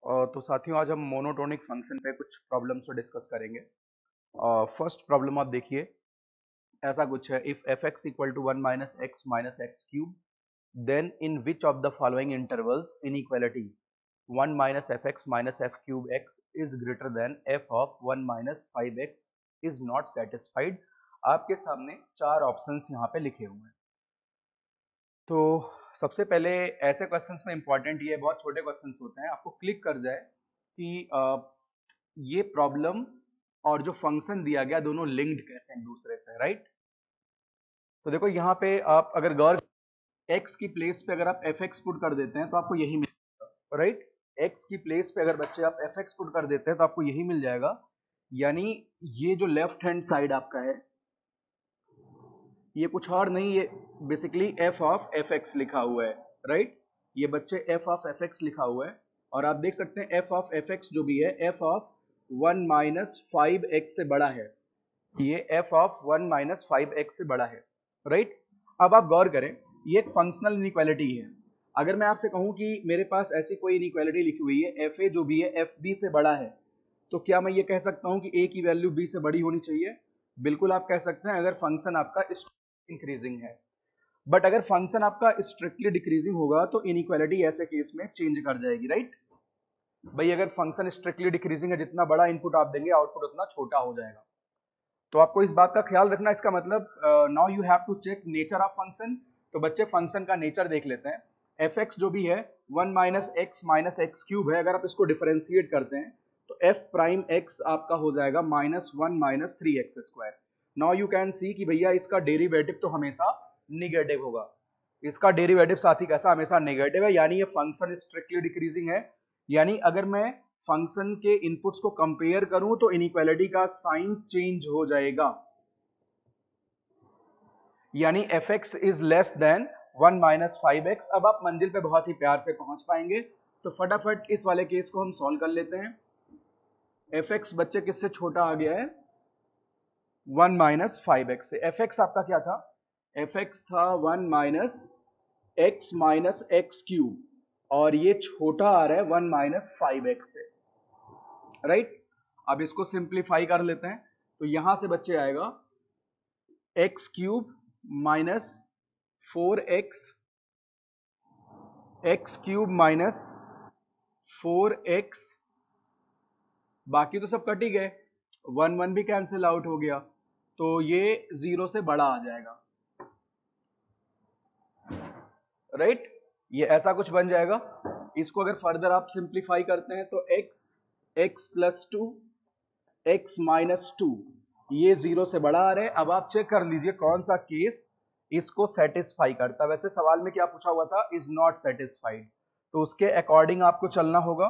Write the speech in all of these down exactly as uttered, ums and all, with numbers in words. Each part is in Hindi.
अ, तो साथियों आज हम मोनोटोनिक फंक्शन पे कुछ प्रॉब्लम्स को डिस्कस करेंगे। फर्स्ट प्रॉब्लम आप देखिए, ऐसा कुछ है, if f x equal to one minus x minus x cube then in which of the following intervals inequality one minus f x minus f cube x is greater than f of one minus five x is not satisfied. आपके सामने चार ऑप्शंस यहाँ पे लिखे हुए हैं। तो सबसे पहले ऐसे क्वेश्चंस में इंपॉर्टेंट ये बहुत छोटे क्वेश्चंस होते हैं, आपको क्लिक कर जाए कि अ, ये प्रॉब्लम और जो फंक्शन दिया गया दोनों लिंक्ड कैसे हैं एक दूसरे से, राइट। तो देखो यहाँ पे आप अगर गौर x की प्लेस पे अगर आप fx पुट कर देते हैं तो आपको यही मिलेगा, राइट। x की प्लेस पे अगर बच्चे आप fx पुट कर देते हैं तो आपको यही मिल जाएगा। यानी ये जो लेफ्ट हैंड साइड आपका है ये कुछ और नहीं, ये बेसिकली f ऑफ fx लिखा हुआ है, राइट। ये बच्चे f ऑफ fx लिखा हुआ है और आप देख सकते हैं f ऑफ fx जो भी है f of one minus five x से बड़ा है। ये f of one minus five x से बड़ा है, राइट। अब आप गौर करें, ये एक फंक्शनल इनइक्वालिटी है। अगर मैं आपसे कहूं कि मेरे पास ऐसी कोई इनइक्वालिटी लिखी हुई है fa जो भी है fb से बड़ा है, तो क्या मैं ये कह सकता हूं कि a की वैल्यू b से बड़ी होनी चाहिए? बिल्कुल आप कह सकते हैं, अगर फंक्शन आपका इंक्रीजिंग है। बट अगर फंक्शन आपका स्ट्रिक्टली डिक्रीजिंग होगा तो इनइक्वालिटी ऐसे केस में चेंज कर जाएगी, राइट। भाई अगर फंक्शन स्ट्रिक्टली डिक्रीजिंग है, जितना बड़ा इनपुट आप देंगे आउटपुट उतना छोटा हो जाएगा। तो आपको इस बात का ख्याल रखना। इसका मतलब now you have to check nature of function. तो बच्चे फंक्शन का नेचर देख लेते हैं। एफ एक्स जो भी है one minus x minus x cube है, अगर आप इसको डिफरेंशिएट करते हैं तो एफ प्राइम एक्स आपका हो जाएगा minus one minus three x square. Now you can see कि भैया इसका डेरिवेटिव तो हमेशा निगेटिव होगा। इसका डेरिवेटिव साथी कैसा, हमेशा नेगेटिव है, यानी ये फंक्शन स्ट्रिक्टली डिक्रीजिंग है। यानी अगर मैं फंक्शन के इनपुट्स को कंपेयर करूं तो इनइक्वालिटी का साइन चेंज हो जाएगा, यानी f x is less than one minus five x. अब आप मंजिल पे बहुत ही प्यार से पहुंच पाएंगे, तो फटाफट इस वाले केस को हम सॉल्व कर लेते हैं। एफ एक्स बच्चे किससे छोटा आ गया है? वन माइनस फाइव एक्स से। एफ एक्स आपका क्या था? एफ एक्स था one minus x minus x cube, और ये छोटा आ रहा है वन माइनस फाइव एक्स से, राइट। अब इसको सिंप्लीफाई कर लेते हैं, तो यहां से बच्चे आएगा x cube minus four x, x cube minus four x, बाकी तो सब कट ही गए, वन वन भी कैंसिल आउट हो गया, तो ये जीरो से बड़ा आ जाएगा, राइट। ये ऐसा कुछ बन जाएगा। इसको अगर फर्दर आप सिंप्लीफाई करते हैं तो x x plus two x minus two, ये जीरो से बड़ा आ रहे हैं। अब आप चेक कर लीजिए कौन सा केस इसको सेटिस्फाई करता है। वैसे सवाल में क्या पूछा हुआ था? इज नॉट सेटिस्फाइड, तो उसके अकॉर्डिंग आपको चलना होगा।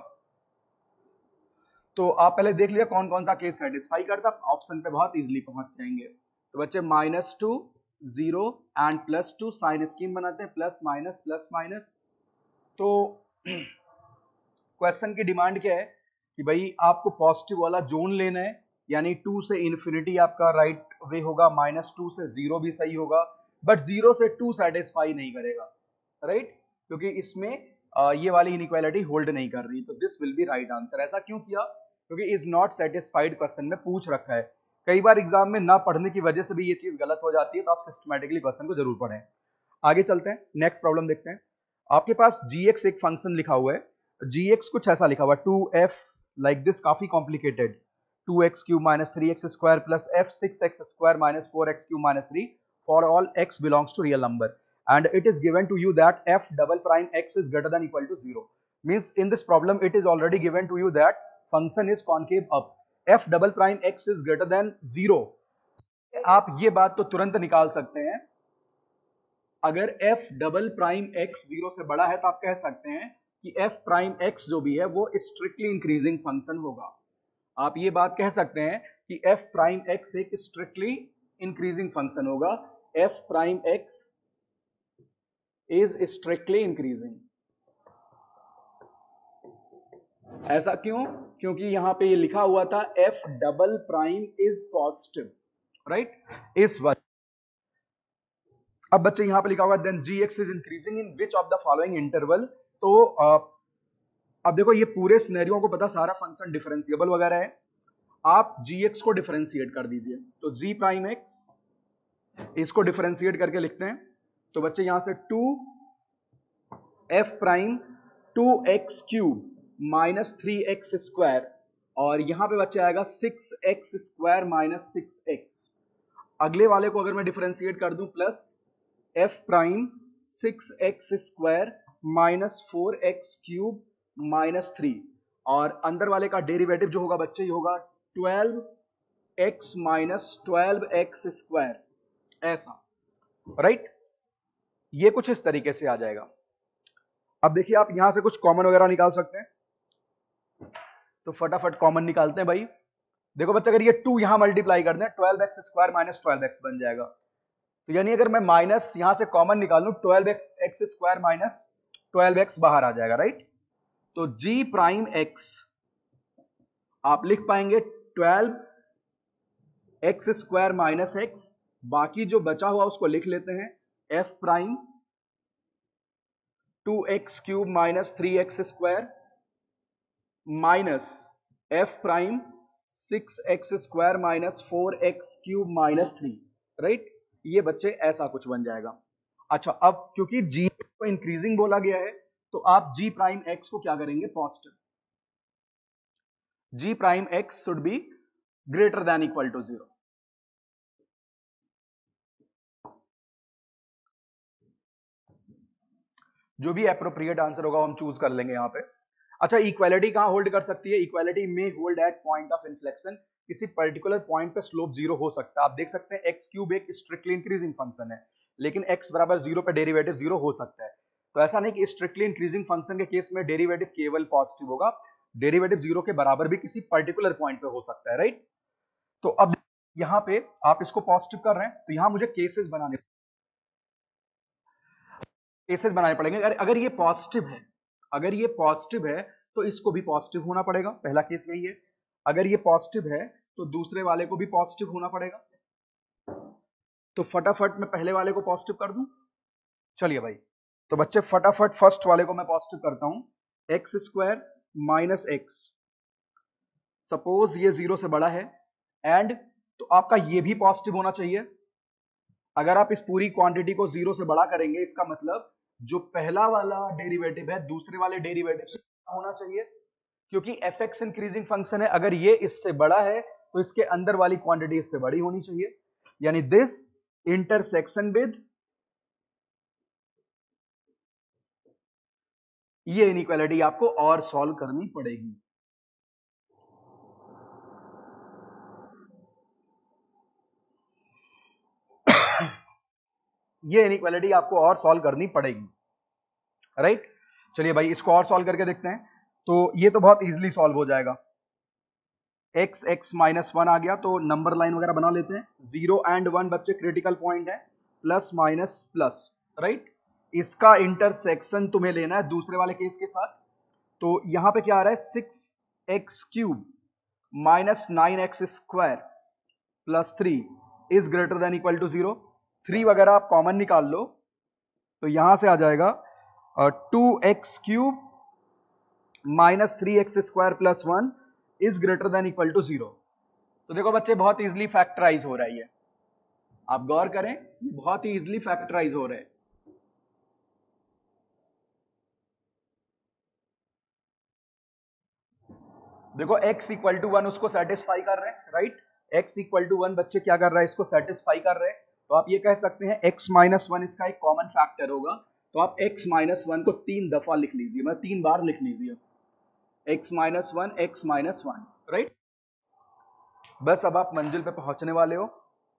तो आप पहले देख लिया कौन कौन सा केस सेटिस्फाई करता, ऑप्शन पे बहुत इजीली पहुंच जाएंगे। तो बच्चे minus two, zero and plus two, sign scheme बनाते हैं, प्लस माइनस प्लस माइनस। तो क्वेश्चन की डिमांड क्या है कि भाई आपको पॉजिटिव वाला जोन लेना है, यानी टू से इन्फिनिटी आपका राइट वे होगा, माइनस टू से जीरो भी सही होगा, बट जीरो से टू सेटिस्फाई नहीं करेगा, राइट, क्योंकि इसमें आ, ये वाली इनइक्वालिटी होल्ड नहीं कर रही। तो this will be right answer. ऐसा क्यों किया? क्योंकि इज नॉट सेटिस्फाइड क्वेश्चन में पूछ रखा है। कई बार एग्जाम में ना पढ़ने की वजह से भी ये चीज गलत हो जाती है, तो आप सिस्टमैटिकली क्वेश्चन को जरूर पढ़ें। आगे चलते हैं, नेक्स्ट प्रॉब्लम देखते हैं। आपके पास जी एक्स एक फंक्शन लिखा हुआ है, जी एक्स कुछ ऐसा लिखा हुआ है, टू एफ लाइक दिस, काफी complicated, two x cube minus three x square plus f six x square minus four x cube minus three for all x belongs to real number and it is given to you that f double prime x is greater than equal to zero. Means in this problem it is already given to you that function is concave up, f double prime x is greater than zero. आप ये बात तो तुरंत निकाल सकते हैं, अगर f double prime x zero से बड़ा है तो आप कह सकते हैं कि f प्राइम x जो भी है वो स्ट्रिक्टली इंक्रीजिंग फंक्शन होगा। आप ये बात कह सकते हैं कि f प्राइम x एक स्ट्रिक्टली इंक्रीजिंग फंक्शन होगा, f prime x is strictly increasing। ऐसा क्यों? क्योंकि यहां पे ये लिखा हुआ था f double prime is positive, right, इस वजह। अब बच्चे यहां पे लिखा हुआ then gx is increasing in which of the following interval। तो आ, अब देखो ये पूरे सिनेरियो को पता, सारा फंक्शन डिफरेंशिएबल वगैरह है, आप gx को डिफरेंशिएट कर दीजिए। तो g प्राइम x, इसको डिफरेंशिएट करके लिखते हैं। तो बच्चे यहां से two f prime two x cube minus three x square, और यहां पे बच्चे आएगा six x square minus six x. अगले वाले को अगर मैं डिफरेंशिएट कर दूं, plus f prime six x square minus four x cube minus three, और अंदर वाले का डेरिवेटिव जो होगा बच्चे ये होगा twelve x minus twelve x square, ऐसा, राइट। ये कुछ इस तरीके से आ जाएगा। अब देखिए आप यहां से कुछ कॉमन वगैरह निकाल सकते हैं, तो फटाफट कॉमन निकालते हैं भाई। देखो बच्चे अगर ये टू यहां मल्टीप्लाई कर दें, twelve x square minus twelve x बन जाएगा। तो यानी अगर मैं माइनस यहां से कॉमन निकाल लूं, twelve x x square minus twelve x बाहर आ जाएगा, राइट। तो जी प्राइम एक्स आप लिख पाएंगे twelve x square minus x, बाकी जो बचा हुआ उसको लिख लेते हैं f prime two x cube minus three x square minus f prime six x square minus four x cube minus three, right. ये बच्चे ऐसा कुछ बन जाएगा। अच्छा, अब क्योंकि जी को इंक्रीजिंग बोला गया है, तो आप जी प्राइम एक्स को क्या करेंगे, positive. G prime x should be greater than equal to zero. जो भी एप्रोप्रिएट आंसर होगा हम चूज कर लेंगे यहां पे। अच्छा, इक्वालिटी कहां होल्ड कर सकती है, इक्वालिटी में hold at point of inflection. किसी पर्टिकुलर पॉइंट पे स्लोप जीरो हो सकता है। आप देख सकते हैं एक्स क्यूब एक स्ट्रिक्टली इंक्रीजिंग फंक्शन है, लेकिन एक्स बराबर जीरो पे डेरिवेटिव जीरो हो सकता है। तो ऐसा नहीं कि स्ट्रिक्टली इंक्रीजिंग फंक्शन के केस में डेरिवेटिव केवल पॉजिटिव होगा, डेरिवेटिव जीरो के बराबर भी किसी पर्टिकुलर पॉइंट पे हो सकता है, राइट। तो अब यहां पे आप इसको पॉजिटिव कर रहे हैं, तो यहां मुझे केसेस बनाने केसेस बनाने पड़ेंगे। अगर अगर ये पॉजिटिव है, अगर ये पॉजिटिव है तो इसको भी पॉजिटिव होना पड़ेगा, पहला केस यही है। अगर ये पॉजिटिव है तो दूसरे वाले को भी पॉजिटिव होना पड़ेगा। तो फटाफट मैं पहले वाले को पॉजिटिव कर दूं, चलिए भाई। तो बच्चे फटाफट फर्स्ट वाले को मैं पॉजिटिव करता हूं, x square minus x, suppose ये जीरो से बड़ा है, एंड तो आपका ये भी पॉजिटिव होना चाहिए। अगर आप इस पूरी क्वांटिटी को जीरो से बड़ा करेंगे, इसका मतलब जो पहला वाला डेरिवेटिव है दूसरे वाले डेरिवेटिव से होना चाहिए, क्योंकि एफ एक्स इंक्रीजिंग फंक्शन है। अगर ये इससे बड़ा है तो इसके अंदर वाली क्वांटिटी इससे बड़ी होनी चाहिए, यानी दिस इंटरसेक्शन विद ये इनइक्वालिटी आपको और सॉल्व करनी पड़ेगी। ये इनइक्वालिटी आपको और सॉल्व करनी पड़ेगी, राइट। चलिए भाई इसको और सॉल्व करके देखते हैं। तो ये तो बहुत इजीली सॉल्व हो जाएगा। एक्स एक्स माइनस वन आ गया, तो नंबर लाइन वगैरह बना लेते हैं। जीरो एंड वन बच्चे क्रिटिकल पॉइंट है, प्लस माइनस प्लस, राइट। इसका इंटरसेक्शन तुम्हें लेना है दूसरे वाले केस के साथ। तो यहां पे क्या आ रहा है, six x cube minus nine x square plus three is greater than equal to zero. Three वगैरह आप कॉमन निकाल लो, तो यहां से आ जाएगा two x cube minus three x square plus one is greater than equal to zero. तो देखो बच्चे बहुत इजीली फैक्टराइज हो रहा है ये, आप गौर करें, बहुत ही इजीली फैक्टराइज हो रहा है। देखो x इक्वल टू वन उसको सेटिस्फाई कर रहे हैं, right. x equal to one बच्चे क्या कर रहा है, इसको सेटिस्फाई कर रहे हैं। तो आप ये कह सकते हैं x माइनस वन इसका एक कॉमन फैक्टर होगा। तो आप x माइनस वन को तीन दफा लिख लीजिए, मतलब तीन बार लिख लीजिए, x minus one x minus one, right. बस अब आप मंजिल पे पहुंचने वाले हो।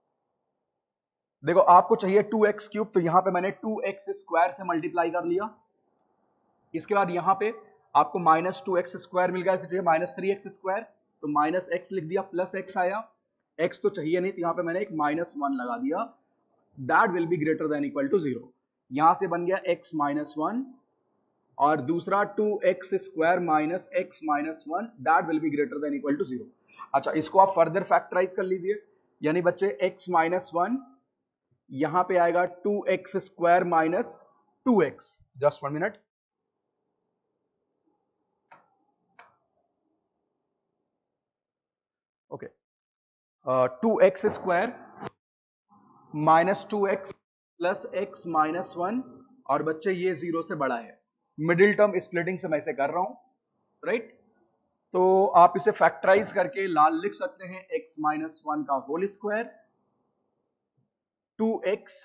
देखो आपको चाहिए टू एक्स क्यूब, तो यहां पे मैंने टू एक्स स्क्वायर से मल्टीप्लाई कर लिया। इसके बाद यहां पे आपको माइनस टू एक्स स्क्वायर मिल गया, चाहिए माइनस थ्री एक्स स्क्वायर, तो माइनस एक्स लिख दिया, प्लस एक्स आया। एक्स तो चाहिए नहीं, तो यहां पे मैंने एक माइनस वन लगा दिया, that will be greater than equal to zero. यहां से बन गया एक्स माइनस वन, और दूसरा two x square minus x minus one, that will be greater than equal to zero. अच्छा, इसको आप फर्दर फैक्टराइज कर लीजिए, यानी बच्चे एक्स माइनस वन यहां पे आएगा two x square minus two x, just one minute. Two x square minus two x plus x minus one, और बच्चे ये जीरो से बड़ा है। मिडिल टर्म स्प्लिटिंग से मैं इसे कर रहा हूं, राइट। तो आप इसे फैक्टराइज करके लाल लिख सकते हैं x माइनस वन का whole square, two x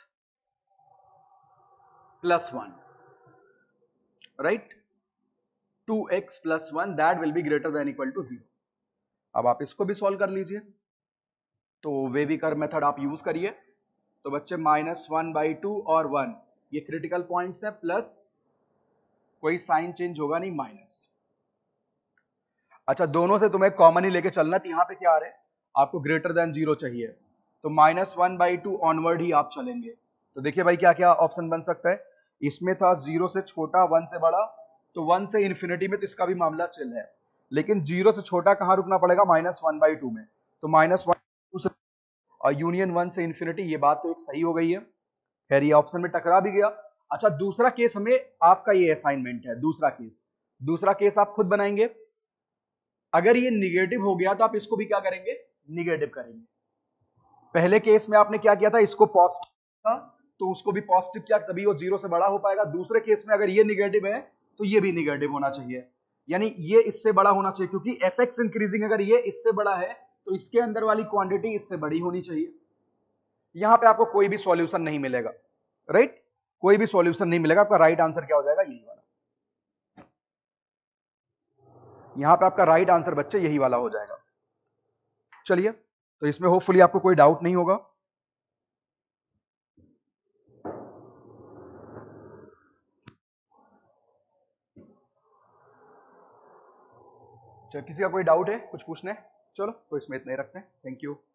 plus one, right, two x plus one that will be greater than equal to zero. अब आप इसको भी सॉल्व कर लीजिए, तो वेवी कर्व मेथड आप यूज करिए। तो बच्चे माइनस वन बाई टू और वन ये क्रिटिकल पॉइंट्स है, प्लस कोई साइन चेंज होगा नहीं, माइनस। अच्छा, दोनों से तुम्हें कॉमन ही लेके चलना, तो यहां पे क्या आ रहा है, आपको ग्रेटर देन जीरो चाहिए, तो minus one by two onward ही आप चलेंगे। तो देखिए भाई क्या क्या ऑप्शन बन सकता है, इसमें था जीरो से छोटा वन से बड़ा, तो वन से इन्फिनिटी में तो इसका भी मामला चिल है, लेकिन जीरो से छोटा कहां रुकना पड़ेगा, माइनस वन बाई टू में। तो माइनस वन टू से और यूनियन वन से इन्फिनिटी, ये बात तो एक सही हो गई है, खैर ये ऑप्शन में टकरा भी गया। अच्छा, दूसरा केस हमें आपका ये असाइनमेंट है, दूसरा केस दूसरा केस आप खुद बनाएंगे। अगर ये निगेटिव हो गया तो आप इसको भी क्या करेंगे, निगेटिव करेंगे। पहले केस में आपने क्या किया था, इसको पॉजिटिव था तो उसको भी पॉजिटिव किया, तभी वो जीरो से बड़ा हो पाएगा। दूसरे केस में अगर ये निगेटिव है तो ये भी निगेटिव होना चाहिए, यानी ये इससे बड़ा होना चाहिए, क्योंकि एफ एक्स इंक्रीजिंग अगर ये इससे बड़ा है तो इसके अंदर वाली क्वांटिटी इससे बड़ी होनी चाहिए। यहां पे आपको कोई भी सॉल्यूशन नहीं मिलेगा, राइट, कोई भी सॉल्यूशन नहीं मिलेगा। आपका राइट आंसर क्या हो जाएगा, यही वाला। यहां पे आपका राइट आंसर बच्चे यही वाला हो जाएगा। चलिए, तो इसमें होपफुली आपको कोई डाउट नहीं होगा। चलो, किसी का कोई डाउट है, कुछ पूछना है, चलो तो इसमें इतना ही रखते हैं। Thank you.